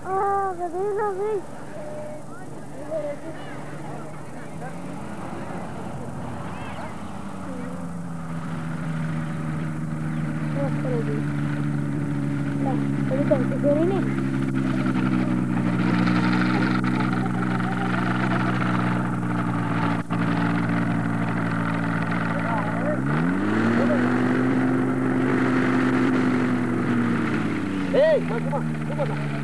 Ah, cadena, güey. Nah, tadi kan tidur ini. Hei, mas,